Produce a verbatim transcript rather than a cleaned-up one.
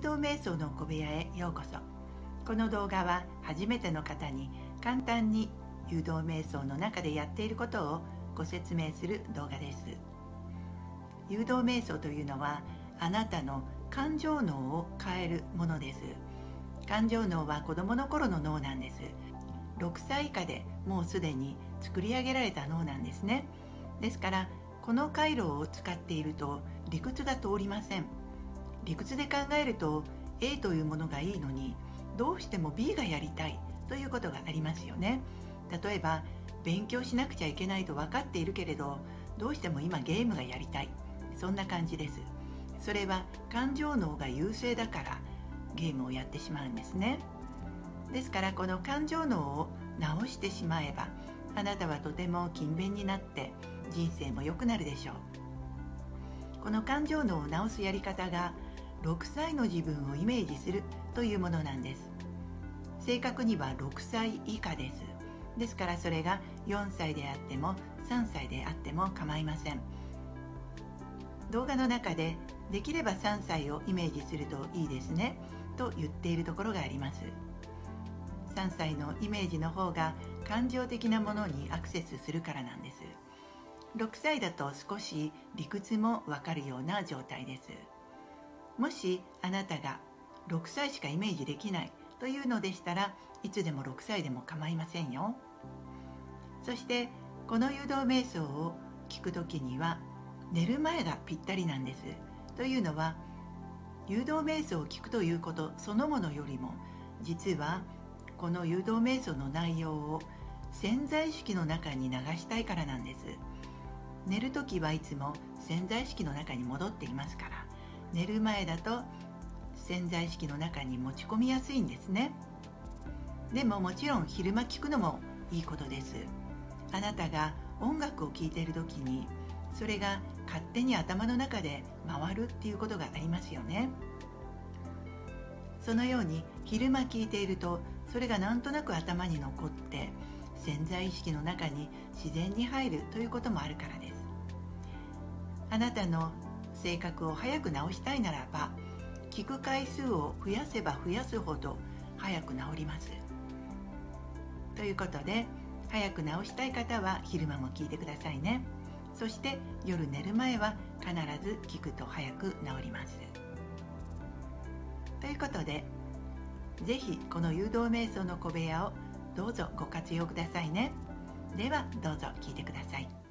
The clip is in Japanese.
導瞑想の小部屋へようこそ。この動画は初めての方に簡単に誘導瞑想の中でやっていることをご説明する動画です。誘導瞑想というのはあなたの感情脳を変えるものです。感情脳は子どもの頃の脳なんです。ろくさい以下でもうすでに作り上げられた脳なんですね。ですからこの回路を使っていると理屈が通りません。理屈で考えると A というものがいいのにどうしても B がやりたいということがありますよね。例えば勉強しなくちゃいけないと分かっているけれどどうしても今ゲームがやりたい、そんな感じです。それは感情脳が優勢だからゲームをやってしまうんですね。ですからこの感情脳を直してしまえばあなたはとても勤勉になって人生も良くなるでしょう。この感情脳を直すやり方がろくさいの自分をイメージするというものなんです。正確にはろくさい以下です。ですからそれがよんさいであってもさんさいであっても構いません。動画の中でできればさんさいをイメージするといいですねと言っているところがあります。さんさいのイメージの方が感情的なものにアクセスするからなんです。ろくさいだと少し理屈もわかるような状態です。もしあなたがろくさいしかイメージできないというのでしたらいつでもろくさいでも構いませんよ。そしてこの誘導瞑想を聞くときには寝る前がぴったりなんです。というのは誘導瞑想を聞くということそのものよりも実はこの誘導瞑想の内容を潜在意識の中に流したいからなんです。寝るときはいつも潜在意識の中に戻っていますから寝る前だと潜在意識の中に持ち込みやすいんですね。でももちろん昼間聞くのもいいことです。あなたが音楽を聴いているときにそれが勝手に頭の中で回るっていうことがありますよね。そのように昼間聞いているとそれがなんとなく頭に残って潜在意識の中に自然に入るということもあるからです。あなたの性格を早く直したいならば聞く回数を増やせば増やすほど早く治ります。ということで早く治したい方は昼間も聞いてくださいね。そして夜寝る前は必ず聞くと早く治ります。ということでぜひこの誘導瞑想の小部屋をどうぞご活用くださいね。ではどうぞ聞いてください。